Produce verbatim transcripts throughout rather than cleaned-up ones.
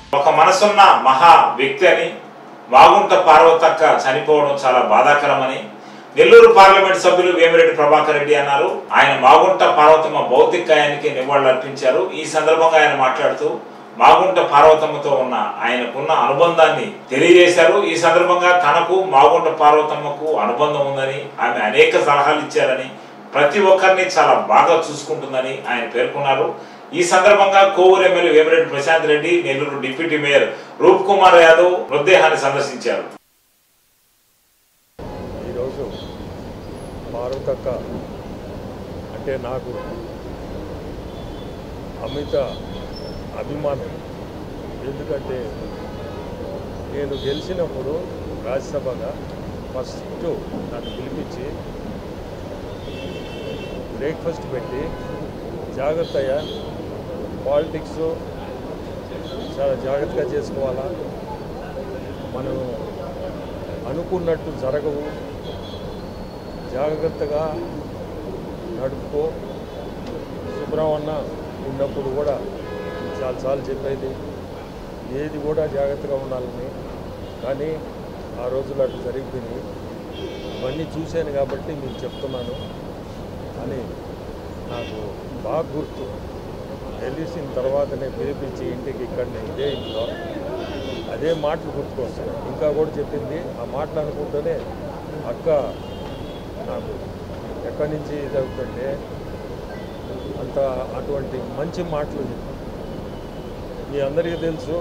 ఒక మనసున్న మహా వ్యక్తి అని మాగుంట పార్వతక్క చనిపోవడం చాలా బాధాకరమని నెల్లూరు పార్లమెంట్ సభ్యులు వేమిరెడ్డి ప్రభాకర్ రెడ్డి అన్నారు. ఆయన మాగుంట పార్వతమ్మ భౌతికాయానికి నివాళులర్పించారు. ఈ సందర్భంగా ఆయన మాట్లాడుతూ మాగుంట పార్వతమ్మతో ఉన్న ఆయనకున్న అనుబంధాన్ని తెలియజేశారు. ఈ సందర్భంగా తనకు మాగుంట పార్వతమ్మకు అనుబంధం ఉందని, ఆమె అనేక సలహాలు ఇచ్చారని, ప్రతి ఒక్కరిని చాలా బాగా చూసుకుంటుందని ఆయన పేర్కొన్నారు. ఈ సందర్భంగా Kovur MLA Vemireddy Prashanth Reddy, Nellore deputy mayor Roop Kumar Yadav మృతదేహాన్ని సందర్శించారు. ఈరోజు పార్వతక్క అంటే నాకు అమిత అభిమానం. ఎందుకంటే నేను గెలిచినప్పుడు రాజ్యసభగా ఫస్ట్ నన్ను పిలిపించి బ్రేక్ఫాస్ట్ పెట్టి జాగ్రత్తగా పాలిటిక్స్ చాలా జాగ్రత్తగా చేసుకోవాలా, మనం అనుకున్నట్టు జరగవు, జాగ్రత్తగా నడుపుకో, సుబ్రహ్మణ్య ఉన్నప్పుడు కూడా చాలాసార్లు చెప్పేది ఏది కూడా జాగ్రత్తగా ఉండాలని. కానీ ఆ రోజులు అటు జరిగిపోయింది. ఇవన్నీ చూశాను కాబట్టి మీకు చెప్తున్నాను అని నాకు బాగా గుర్తు. తెలిసిన తర్వాతనే పిలిపించి ఇంటికి ఇక్కడనే ఇదే ఇంట్లో అదే మాటలు గుర్తుకొస్తాయి. ఇంకా కూడా చెప్పింది ఆ మాటలు అనుకుంటూనే అక్క నాకు ఎక్కడి నుంచి జరుగుతుంటే అంత అటువంటి మంచి మాటలు మీ అందరికీ తెలుసు.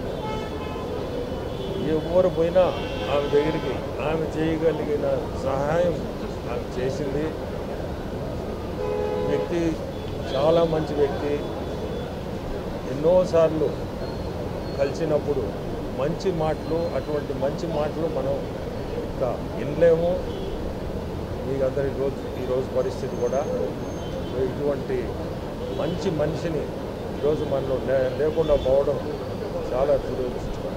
ఎవరు పోయినా ఆమె దగ్గరికి ఆమె చేయగలిగిన సహాయం ఆమె చేసింది. వ్యక్తి చాలా మంచి వ్యక్తి. ఎన్నోసార్లు కలిసినప్పుడు మంచి మాటలు, అటువంటి మంచి మాటలు మనం ఇంకా వినలేము. మీకు అందరి రోజు ఈరోజు పరిస్థితి కూడా ఇటువంటి మంచి మనిషిని ఈరోజు మనలో లేకుండా పోవడం చాలా దురదృష్టం.